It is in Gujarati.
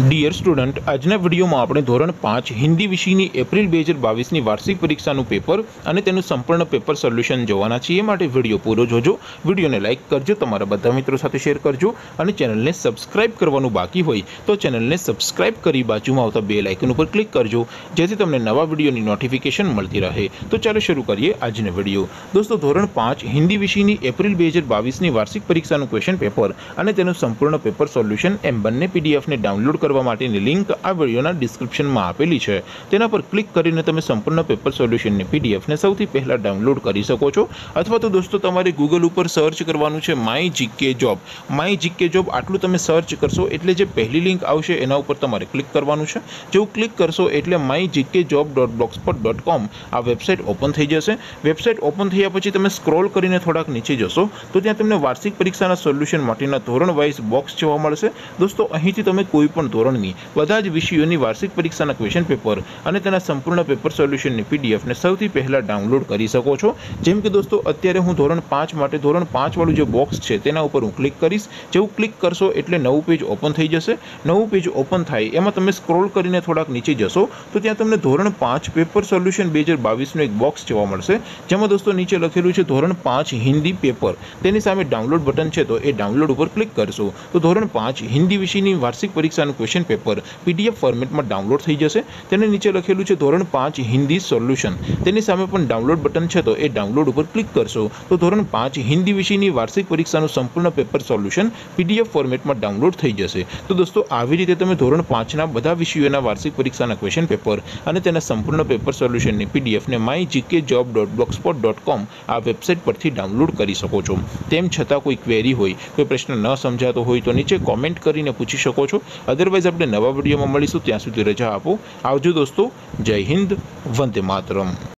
डियर स्टूडेंट, આજના વિડીયોમાં આપણે ધોરણ 5 હિન્દી વિષયની એપ્રિલ 2022ની વાર્ષિક પરીક્ષાનું પેપર અને તેનું સંપૂર્ણ પેપર સોલ્યુશન જોવાના છીએ। માટે વિડીયો પૂરો જોજો, વિડીયોને લાઇક કરજો, તમારા બધા મિત્રો સાથે શેર કરજો અને ચેનલને સબસ્ક્રાઇબ કરવાનું બાકી હોય તો ચેનલને સબસ્ક્રાઇબ કરી બાજુમાં આવતા બેલ આઇકન ઉપર ક્લિક કરજો, જેથી તમને નવા વિડીયોની નોટિફિકેશન મળતી રહે। તો ચાલો શરૂ કરીએ આજનો વિડીયો। દોસ્તો, ધોરણ 5 હિન્દી વિષયની એપ્રિલ 2022ની વાર્ષિક પરીક્ષાનું ક્વેશ્ચન પેપર અને તેનું સંપૂર્ણ પેપર સોલ્યુશન એમ બંને પીડીએફને ડાઉનલોડ કરવા માટેની લિંક આ વિડિયોના ડિસ્ક્રિપ્શનમાં આપેલી છે। તેના પર ક્લિક કરીને તમે સંપૂર્ણ પેપર સોલ્યુશનની પીડીએફને સૌથી પહેલા ડાઉનલોડ કરી શકો છો। અથવા તો દોસ્તો, તમારે ગૂગલ ઉપર સર્ચ કરવાનું છે માય જીકે જોબ। આટલું તમે સર્ચ કરશો એટલે જે પહેલી લિંક આવશે એના ઉપર તમારે ક્લિક કરવાનું છે। જેવું ક્લિક કરશો એટલે myGKjob.blogspot.com આ વેબસાઇટ ઓપન થઈ જશે। વેબસાઇટ ઓપન થયા પછી તમે સ્ક્રોલ કરીને થોડાક નીચે જશો તો ત્યાં તમને વાર્ષિક પરીક્ષાના સોલ્યુશન માટેના ધોરણ વાઇઝ બોક્સ જોવા મળશે। દોસ્તો, અહીંથી તમે કોઈ પણ ધોરણની બધા જ વિષયોની વાર્ષિક પરીક્ષાના ક્વેશ્ચન પેપર અને તેના સંપૂર્ણ પેપર સોલ્યુશનની પીડીએફને સૌથી પહેલા ડાઉનલોડ કરી શકો છો। જેમ કે દોસ્તો, અત્યારે હું ધોરણ 5 માટે ધોરણ 5 વાળું જે બોક્સ છે તેના ઉપર હું ક્લિક કરીશ। જેવું ક્લિક કરશો એટલે નવું પેજ ઓપન થઈ જશે। નવું પેજ ઓપન થાય એમાં તમે સ્ક્રોલ કરીને થોડાક નીચે જશો તો ત્યાં તમને ધોરણ 5 પેપર સોલ્યુશન 2022નું એક બોક્સ જોવા મળશે, જેમાં દોસ્તો નીચે લખેલું છે ધોરણ 5 હિન્દી પેપર। તેની સામે ડાઉનલોડ બટન છે તો એ ડાઉનલોડ ઉપર ક્લિક કરશો તો ધોરણ 5 હિન્દી વિષયની વાર્ષિક પરીક્ષાનું ક્વેશ્ચન પેપર પીડીએફ ફોર્મેટમાં ડાઉનલોડ થઈ જશે। તેને નીચે લખેલું છે ધોરણ 5 હિન્દી સોલ્યુશન, તેની સામે પણ ડાઉનલોડ બટન છે તો એ ડાઉનલોડ ઉપર ક્લિક કરશો તો ધોરણ 5 હિન્દી વિષયની વાર્ષિક પરીક્ષાનું સંપૂર્ણ પેપર સોલ્યુશન પીડીએફ ફોર્મેટમાં ડાઉનલોડ થઈ જશે। તો દોસ્તો, આવી રીતે તમે ધોરણ 5ના બધા વિષયોના વાર્ષિક પરીક્ષાના ક્વેશ્ચન પેપર અને તેના સંપૂર્ણ પેપર સોલ્યુશનની પીડીએફને myGKjob.blogspot.com આ વેબસાઇટ પરથી ડાઉનલોડ કરી શકો છો। તેમ છતાં કોઈ ક્વેરી હોય, કોઈ પ્રશ્ન ન સમજાતો હોય તો નીચે કોમેન્ટ કરીને પૂછી શકો છો। અદરવાઇઝ આપણે નવા વિડીયોમાં મળીશું, ત્યાં સુધી રજા આપો। આવજો દોસ્તો, જય હિન્દ, વંદે માતરમ।